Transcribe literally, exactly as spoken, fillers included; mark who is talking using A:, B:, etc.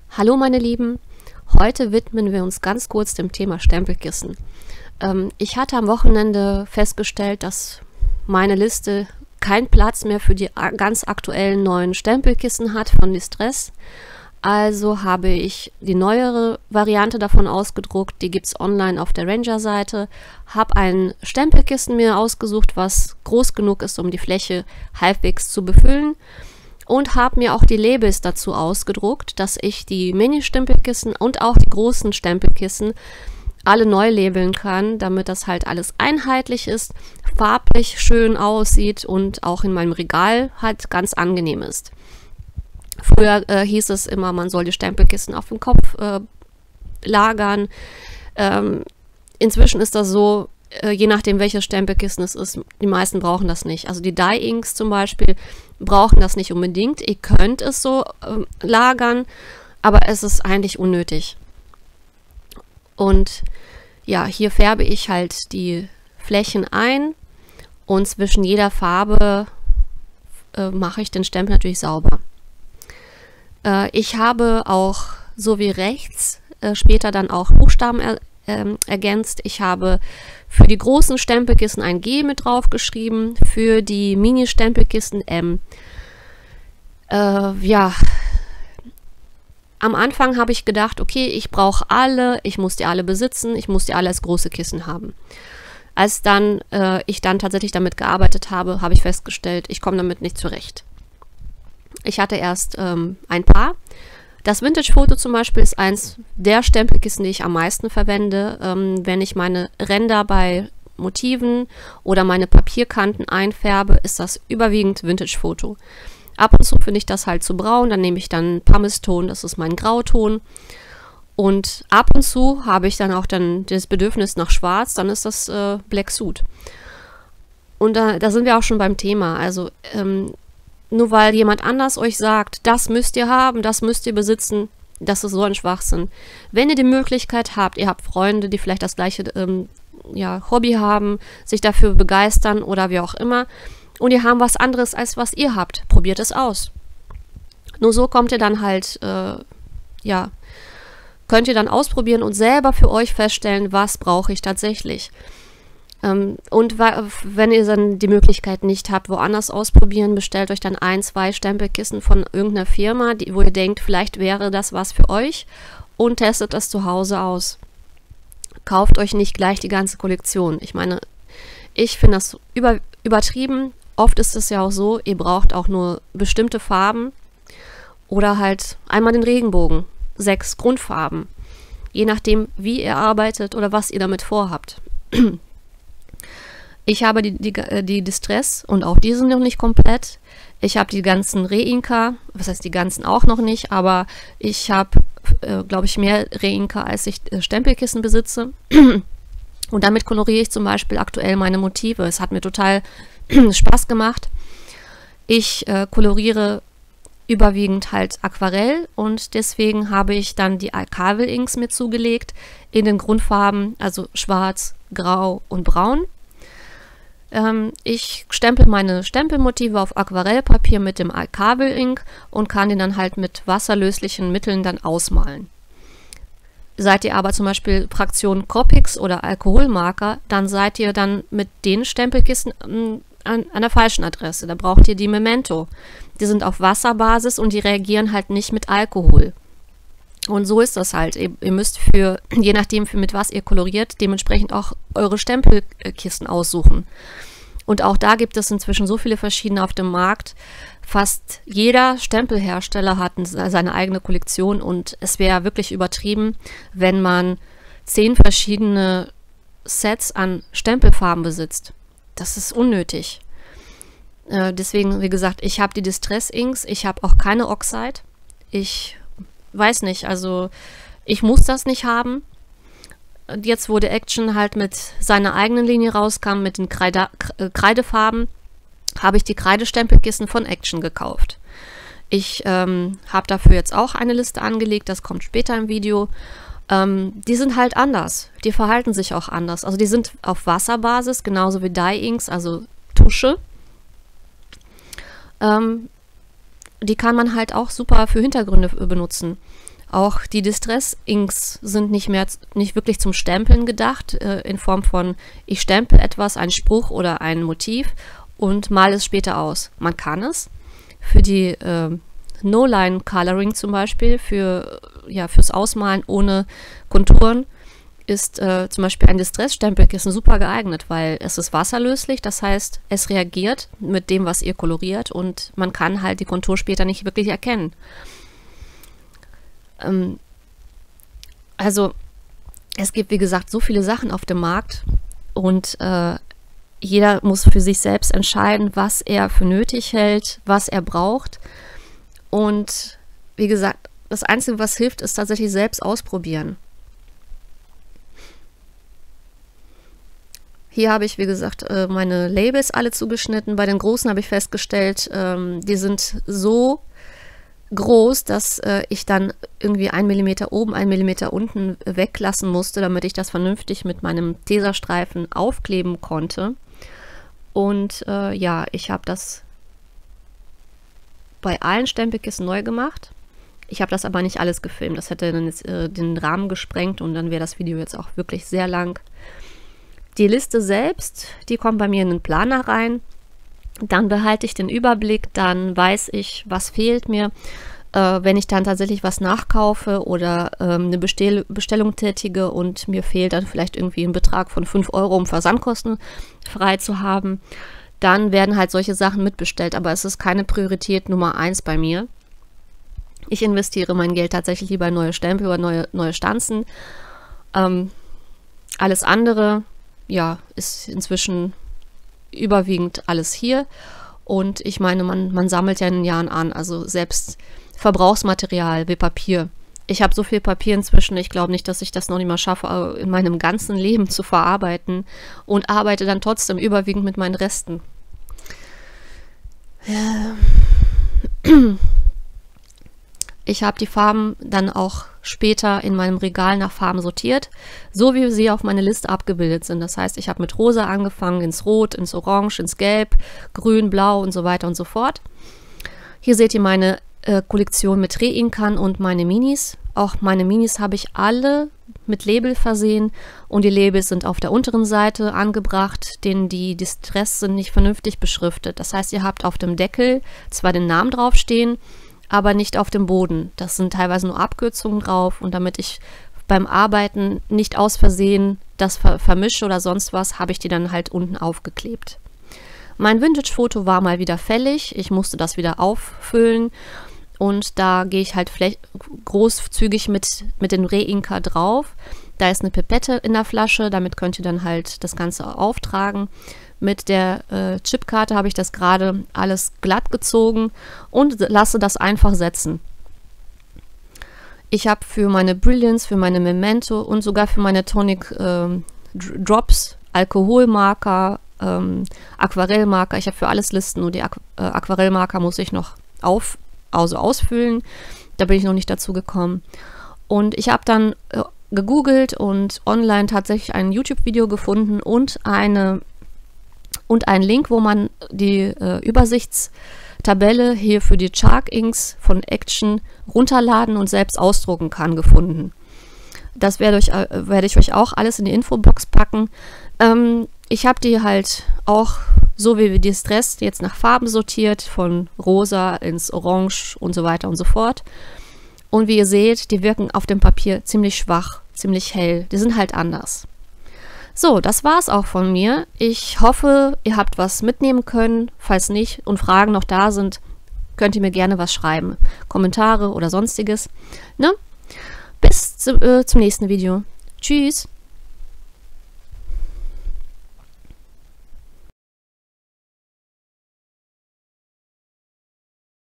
A: Hallo meine Lieben, heute widmen wir uns ganz kurz dem Thema Stempelkissen. Ähm, ich hatte am Wochenende festgestellt, dass meine Liste keinen Platz mehr für die ganz aktuellen neuen Stempelkissen hat von Distress. Also habe ich die neuere Variante davon ausgedruckt, die gibt es online auf der Ranger-Seite, habe ein Stempelkissen mir ausgesucht, was groß genug ist, um die Fläche halbwegs zu befüllen. Und habe mir auch die Labels dazu ausgedruckt, dass ich die Mini-Stempelkissen und auch die großen Stempelkissen alle neu labeln kann, damit das halt alles einheitlich ist, farblich schön aussieht und auch in meinem Regal halt ganz angenehm ist. Früher äh, hieß es immer, man soll die Stempelkissen auf dem Kopf äh, lagern. Ähm, inzwischen ist das so, äh, je nachdem welches Stempelkissen es ist, die meisten brauchen das nicht. Also die Die-Inks zum Beispiel brauchen das nicht unbedingt. Ihr könnt es so äh, lagern, aber es ist eigentlich unnötig. Und ja, hier färbe ich halt die Flächen ein und zwischen jeder Farbe äh, mache ich den Stempel natürlich sauber. Äh, ich habe auch, so wie rechts, äh, später dann auch Buchstaben er, äh, ergänzt. Ich habe für die großen Stempelkissen ein G mit drauf geschrieben, für die Mini-Stempelkissen M. Äh, ja, am Anfang habe ich gedacht, okay, ich brauche alle, ich muss die alle besitzen, ich muss die alle als große Kissen haben. Als dann äh, ich dann tatsächlich damit gearbeitet habe, habe ich festgestellt, ich komme damit nicht zurecht. Ich hatte erst ähm, ein paar. Das Vintage-Foto zum Beispiel ist eins der Stempelkissen, die ich am meisten verwende, ähm, wenn ich meine Ränder bei Motiven oder meine Papierkanten einfärbe, ist das überwiegend Vintage-Foto. Ab und zu finde ich das halt zu braun, dann nehme ich dann Pumice-Ton, das ist mein Grauton. Und ab und zu habe ich dann auch dann das Bedürfnis nach Schwarz, dann ist das äh, Black Suit. Und da, da sind wir auch schon beim Thema. Also ähm, nur weil jemand anders euch sagt, das müsst ihr haben, das müsst ihr besitzen, das ist so ein Schwachsinn. Wenn ihr die Möglichkeit habt, ihr habt Freunde, die vielleicht das gleiche ähm, ja, Hobby haben, sich dafür begeistern oder wie auch immer, und ihr habt was anderes, als was ihr habt, probiert es aus. Nur so kommt ihr dann halt, äh, ja, könnt ihr dann ausprobieren und selber für euch feststellen, was brauche ich tatsächlich. Ähm, und wenn ihr dann die Möglichkeit nicht habt, woanders ausprobieren, bestellt euch dann ein, zwei Stempelkissen von irgendeiner Firma, die, wo ihr denkt, vielleicht wäre das was für euch, und testet das zu Hause aus. Kauft euch nicht gleich die ganze Kollektion. Ich meine, ich finde das über, übertrieben. Oft ist es ja auch so, ihr braucht auch nur bestimmte Farben oder halt einmal den Regenbogen, sechs Grundfarben, je nachdem, wie ihr arbeitet oder was ihr damit vorhabt. Ich habe die, die, die Distress und auch die sind noch nicht komplett. Ich habe die ganzen Reinka, was heißt die ganzen auch noch nicht, aber ich habe, äh, glaube ich, mehr Reinka, als ich äh, Stempelkissen besitze. Und damit koloriere ich zum Beispiel aktuell meine Motive. Es hat mir total Spaß gemacht. Ich äh, koloriere überwiegend halt Aquarell und deswegen habe ich dann die Alkavel Inks mir zugelegt in den Grundfarben, also schwarz, grau und braun. Ähm, ich stempel meine Stempelmotive auf Aquarellpapier mit dem Alkavel Ink und kann den dann halt mit wasserlöslichen Mitteln dann ausmalen. Seid ihr aber zum Beispiel Fraktion Copics oder Alkoholmarker, dann seid ihr dann mit den Stempelkissen an, an der falschen Adresse. Da braucht ihr die Memento. Die sind auf Wasserbasis und die reagieren halt nicht mit Alkohol. Und so ist das halt. Ihr, ihr müsst für, je nachdem für mit was ihr koloriert, dementsprechend auch eure Stempelkissen aussuchen. Und auch da gibt es inzwischen so viele verschiedene auf dem Markt. Fast jeder Stempelhersteller hat seine eigene Kollektion und es wäre wirklich übertrieben, wenn man zehn verschiedene Sets an Stempelfarben besitzt. Das ist unnötig. Äh, deswegen, wie gesagt, ich habe die Distress Inks, ich habe auch keine Oxide. Ich weiß nicht, also ich muss das nicht haben. Und jetzt, wo der Action halt mit seiner eigenen Linie rauskam, mit den Kreide, Kreidefarben, habe ich die Kreidestempelkissen von Action gekauft. Ich ähm, habe dafür jetzt auch eine Liste angelegt, das kommt später im Video. Ähm, die sind halt anders, die verhalten sich auch anders. Also die sind auf Wasserbasis, genauso wie Die-Inks, also Tusche. Ähm, die kann man halt auch super für Hintergründe benutzen. Auch die Distress Inks sind nicht mehr nicht wirklich zum Stempeln gedacht, äh, in Form von ich stempel etwas, einen Spruch oder ein Motiv und male es später aus. Man kann es. Für die äh, No-Line-Coloring zum Beispiel, für, ja, fürs Ausmalen ohne Konturen, ist äh, zum Beispiel ein Distress-Stempelkissen super geeignet, weil es ist wasserlöslich, das heißt, es reagiert mit dem, was ihr koloriert und man kann halt die Kontur später nicht wirklich erkennen. Ähm, also, es gibt, wie gesagt, so viele Sachen auf dem Markt und äh, jeder muss für sich selbst entscheiden, was er für nötig hält, was er braucht. Und wie gesagt, das Einzige, was hilft, ist tatsächlich selbst ausprobieren. Hier habe ich, wie gesagt, meine Labels alle zugeschnitten. Bei den großen habe ich festgestellt, die sind so groß, dass ich dann irgendwie ein Millimeter oben, ein Millimeter unten weglassen musste, damit ich das vernünftig mit meinem Tesastreifen aufkleben konnte. Und äh, ja, ich habe das bei allen Stempelkissen neu gemacht. Ich habe das aber nicht alles gefilmt. Das hätte dann jetzt äh, den Rahmen gesprengt und dann wäre das Video jetzt auch wirklich sehr lang. Die Liste selbst, die kommt bei mir in den Planer rein. Dann behalte ich den Überblick, dann weiß ich, was fehlt mir. Äh, wenn ich dann tatsächlich was nachkaufe oder ähm, eine Bestell Bestellung tätige und mir fehlt dann vielleicht irgendwie ein Betrag von fünf Euro, um Versandkosten frei zu haben, dann werden halt solche Sachen mitbestellt. Aber es ist keine Priorität Nummer eins bei mir. Ich investiere mein Geld tatsächlich lieber in neue Stempel oder neue, neue Stanzen. Ähm, alles andere, ja, ist inzwischen überwiegend alles hier. Und ich meine, man, man sammelt ja in den Jahren an, also selbst Verbrauchsmaterial wie Papier. Ich habe so viel Papier inzwischen, ich glaube nicht, dass ich das noch nicht mal schaffe, in meinem ganzen Leben zu verarbeiten und arbeite dann trotzdem überwiegend mit meinen Resten. Ich habe die Farben dann auch später in meinem Regal nach Farben sortiert, so wie sie auf meiner Liste abgebildet sind. Das heißt, ich habe mit Rosa angefangen, ins Rot, ins Orange, ins Gelb, Grün, Blau und so weiter und so fort. Hier seht ihr meine äh, Kollektion mit Re-Inkern und meine Minis. Auch meine Minis habe ich alle mit Label versehen und die Labels sind auf der unteren Seite angebracht, denn die Distress sind nicht vernünftig beschriftet. Das heißt, ihr habt auf dem Deckel zwar den Namen draufstehen, aber nicht auf dem Boden. Das sind teilweise nur Abkürzungen drauf und damit ich beim Arbeiten nicht aus Versehen das ver vermische oder sonst was, habe ich die dann halt unten aufgeklebt. Mein Vintage-Foto war mal wieder fällig. Ich musste das wieder auffüllen und da gehe ich halt großzügig mit, mit dem Re-Inker drauf. Da ist eine Pipette in der Flasche, damit könnt ihr dann halt das Ganze auftragen. Mit der äh, Chipkarte habe ich das gerade alles glatt gezogen und lasse das einfach setzen. Ich habe für meine Brilliance, für meine Memento und sogar für meine Tonic ähm, Drops, Alkoholmarker, ähm, Aquarellmarker, ich habe für alles Listen, nur die Aqu äh, Aquarellmarker muss ich noch auf, also ausfüllen. Da bin ich noch nicht dazu gekommen. Und ich habe dann äh, gegoogelt und online tatsächlich ein YouTube-Video gefunden und eine und einen Link, wo man die äh, Übersichtstabelle hier für die Shark Inks von Action runterladen und selbst ausdrucken kann, gefunden. Das werde ich, äh, werde ich euch auch alles in die Infobox packen. Ähm, ich habe die halt auch, so wie wir Distress, jetzt nach Farben sortiert, von rosa ins Orange und so weiter und so fort. Und wie ihr seht, die wirken auf dem Papier ziemlich schwach, ziemlich hell. Die sind halt anders. So, das war es auch von mir. Ich hoffe, ihr habt was mitnehmen können. Falls nicht und Fragen noch da sind, könnt ihr mir gerne was schreiben. Kommentare oder sonstiges. Ne? Bis zu, äh, zum nächsten Video. Tschüss!